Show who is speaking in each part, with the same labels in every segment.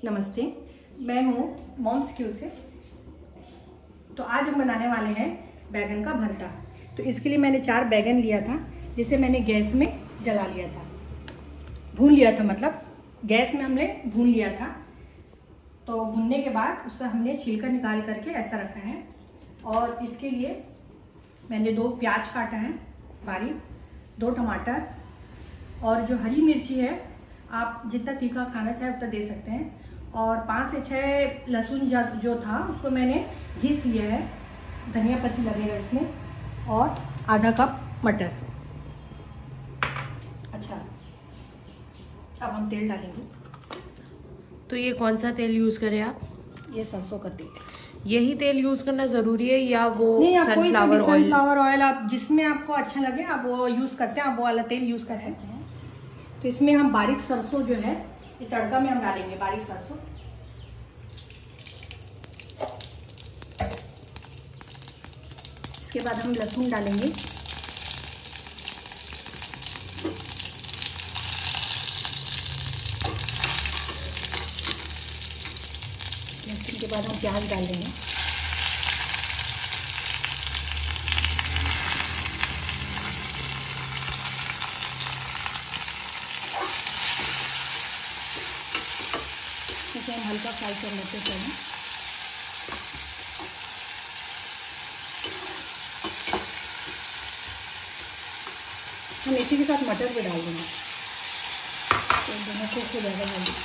Speaker 1: नमस्ते, मैं हूँ मॉम्स क्यू से। तो आज हम बनाने वाले हैं बैगन का भरता। तो इसके लिए मैंने 4 बैगन लिया था, जिसे मैंने गैस में जला लिया था, भून लिया था, मतलब गैस में हमने भून लिया था। तो भूनने के बाद उसका हमने छिलका निकाल करके ऐसा रखा है। और इसके लिए मैंने 2 प्याज काटा है बारीक, 2 टमाटर, और जो हरी मिर्ची है आप जितना तीखा खाना चाहे उतना दे सकते हैं, और 5 से 6 लहसुन जो था उसको मैंने घिस लिया है। धनिया पत्ती लगेगा इसमें, और आधा कप मटर। अच्छा, अब हम तेल डालेंगे।
Speaker 2: तो ये कौन सा तेल यूज करें आप?
Speaker 1: ये सरसों का तेल।
Speaker 2: यही तेल यूज करना जरूरी है या वो
Speaker 1: सनफ्लावर ऑयल? सनफ्लावर ऑयल आप जिसमें आपको अच्छा लगे आप वो यूज करते हैं, आप वो वाला तेल यूज कर सकते हैं। तो इसमें हम बारीक सरसों जो है ये तड़का में हम डालेंगे, बारीक सरसों। इसके बाद हम लहसुन डालेंगे। लहसुन के बाद हम प्याज डाल देंगे। इसे हम हल्का फ्राई कर लेते हैं पहले। हम इसी के साथ मटर भी डाल देंगे, तो दोनों को हो जाएगा जल्दी।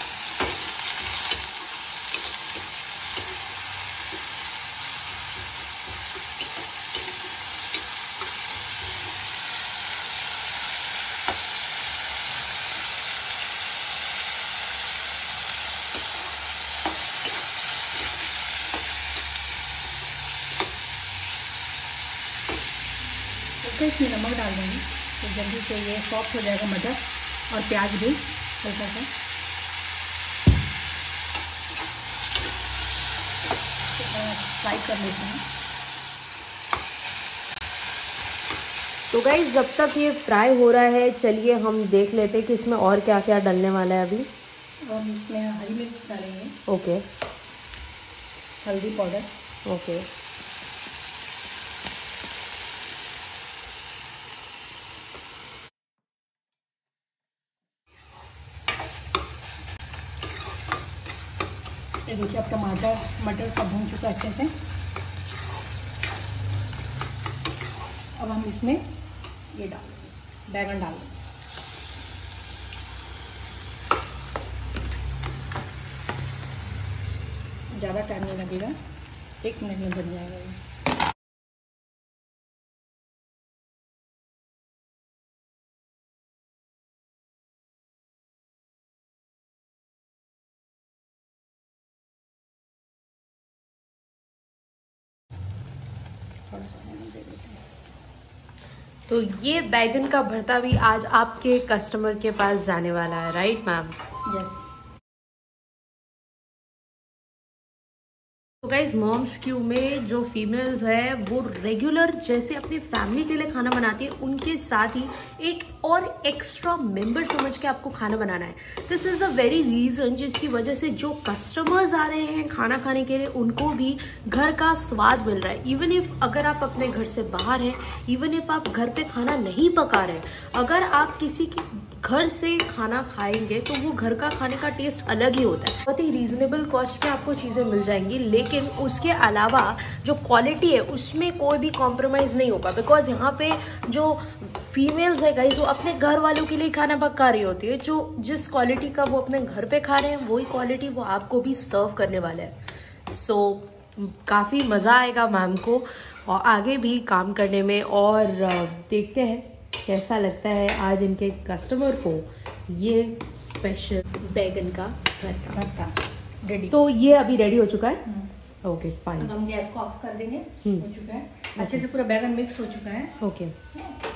Speaker 1: इसमें नमक डाल देंगे तो जल्दी से ये सॉफ्ट हो जाएगा मटर और प्याज भी हल्का सा। फ्राई कर लेते हैं।
Speaker 2: तो गाइस जब तक ये फ्राई हो रहा है, चलिए हम देख लेते हैं कि इसमें और क्या क्या डलने वाला है अभी।
Speaker 1: और इसमें हरी मिर्च डालेंगे।
Speaker 2: ओके।
Speaker 1: हल्दी पाउडर।
Speaker 2: ओके।
Speaker 1: देखिए अब टमाटर मटर सब भून चुका अच्छे से। अब हम इसमें ये बैगन डाल देंगे। ज़्यादा टाइम नहीं लगेगा, 1 मिनट में बन जाएगा ये।
Speaker 2: तो ये बैगन का भरता भी आज आपके कस्टमर के पास जाने वाला है, राइट मैम?
Speaker 1: यस।
Speaker 2: तो गाइज मॉम्स क्यू में जो फीमेल्स है वो रेगुलर जैसे अपनी फैमिली के लिए खाना बनाती है, उनके साथ ही एक और एक्स्ट्रा मेंबर समझ के आपको खाना बनाना है। This is the very reason जिसकी वजह से जो कस्टमर्स आ रहे हैं खाना खाने के लिए उनको भी घर का स्वाद मिल रहा है। इवन इफ अगर आप अपने घर से बाहर हैं, इवन इफ आप घर पे खाना नहीं पका रहे, अगर आप किसी के घर से खाना खाएंगे तो वो घर का खाने का टेस्ट अलग ही होता है। बहुत ही रीजनेबल कॉस्ट पे आपको चीज़ें मिल जाएंगी, लेकिन उसके अलावा जो क्वालिटी है उसमें कोई भी कॉम्प्रोमाइज़ नहीं होगा। बिकॉज यहाँ पे जो फीमेल्स है गाइस वो अपने घर वालों के लिए खाना पका रही होती है, जो जिस क्वालिटी का वो अपने घर पे खा रहे हैं वही क्वालिटी वो आपको भी सर्व करने वाले हैं। सो काफ़ी मज़ा आएगा मैम को और आगे भी काम करने में, और देखते हैं कैसा लगता है आज इनके कस्टमर को ये स्पेशल बैगन का भरता
Speaker 1: रेडी।
Speaker 2: तो ये अभी रेडी हो चुका है। Okay fine.
Speaker 1: हम गैस को ऑफ कर देंगे। हो चुका है अच्छे से, पूरा बैगन मिक्स हो चुका है।
Speaker 2: ओके।